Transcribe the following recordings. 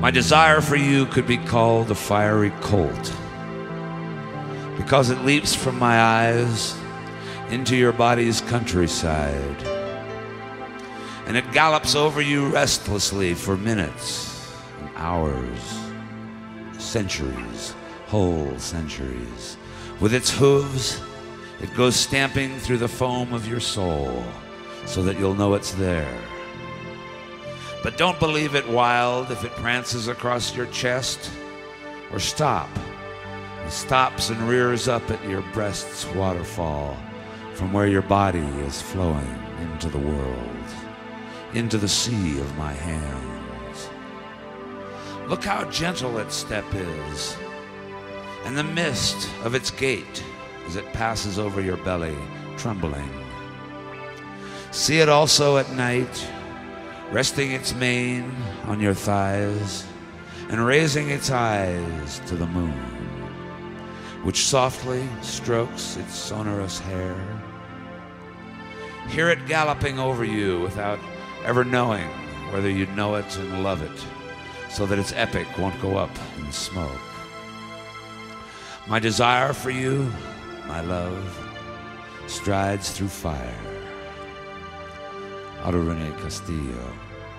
My desire for you could be called a fiery colt, because it leaps from my eyes into your body's countryside, and it gallops over you restlessly for minutes and hours, centuries, whole centuries. With its hooves, it goes stamping through the foam of your soul so that you'll know it's there. But don't believe it wild if it prances across your chest, or stop. It stops and rears up at your breast's waterfall from where your body is flowing into the world, into the sea of my hands. Look how gentle its step is, and the mist of its gait as it passes over your belly, trembling. See it also at night, resting its mane on your thighs and raising its eyes to the moon, which softly strokes its sonorous hair. Hear it galloping over you without ever knowing whether you know it and love it, so that its epic won't go up in smoke. My desire for you, my love, strides through fire. Rene Castillo.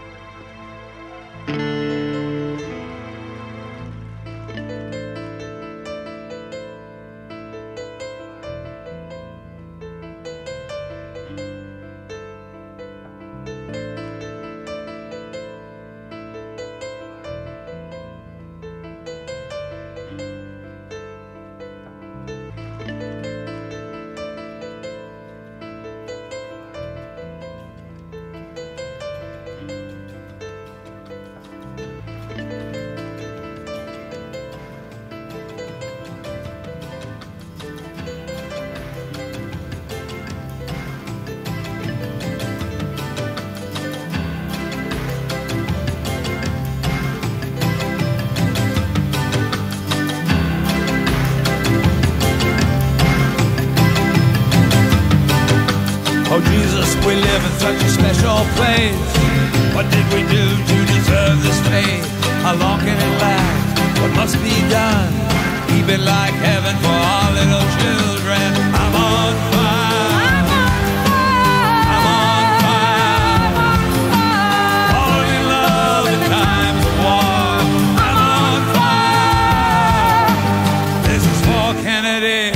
Oh Jesus, we live in such a special place. What did we do to deserve this fate? How long can it last? What must be done? Keep it like heaven for our little children. I'm on fire. I'm on fire. Falling in love in times of war. I'm on fire. This is for Kennedy.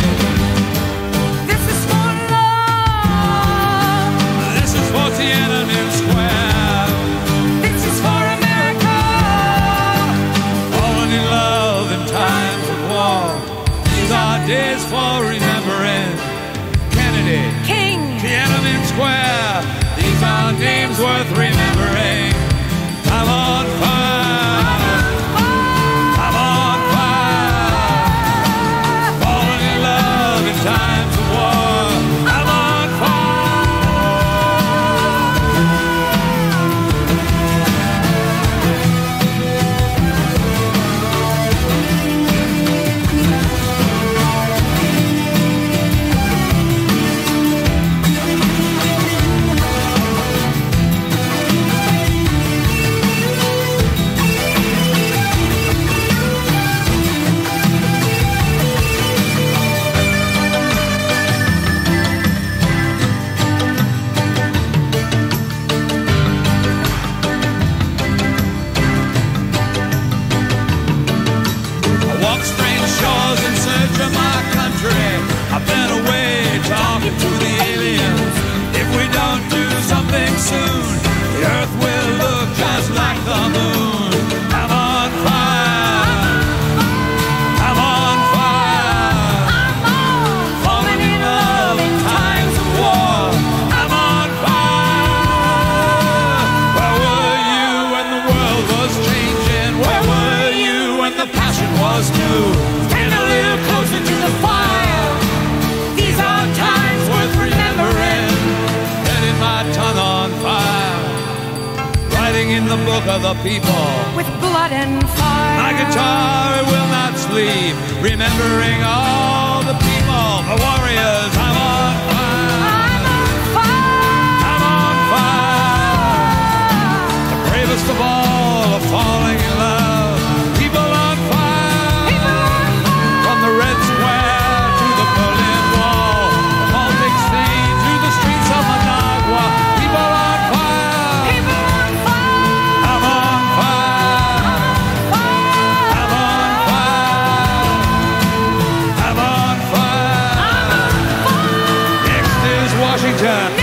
Tiananmen Square. This is for America. Falling in love in times of war. These are days for remembering Kennedy, King, Tiananmen Square. These are names worth remembering. I'm on fire. I'm on fire. Falling in love in times of war. I'm on fire. I've been away talking to the aliens. If we don't do something soon, the earth will look just like the moon. I'm on fire. I'm on fire. Falling in love in times of war. I'm on fire. Where were you when the world was changing? Where were you when the passion was new? Stand a little closer to the fire. These are times worth remembering. Setting my tongue on fire. Writing in the book of the people. with blood and fire. My guitar will not sleep. Remembering all the people, the warriors. I'm on fire. I'm on fire. I'm on fire. The bravest of all are falling in love. Washington.